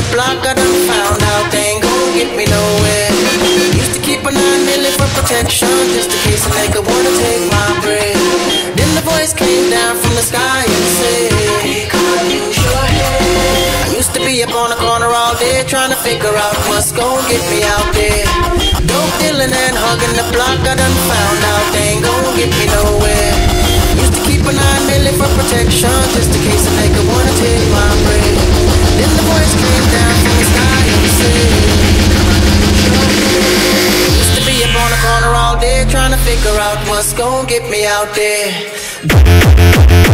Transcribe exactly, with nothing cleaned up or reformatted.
block, I done found out they ain't gon' get me nowhere. Used to keep a nine milli for protection, just in case a nigga wanna take my bread. Then the voice came down from the sky and said, hey, come on, use your head. I used to be up on the corner all day, trying to figure out what's gon' get me out there. Dope dealing and hugging the block, I done found out they ain't gon' get me nowhere. Used to keep a nine milli for protection, just in case a nigga wanna take my bread. Then the voice came down from the sky and said, used to be up on the corner all day, trying to figure out what's gon' get me out there.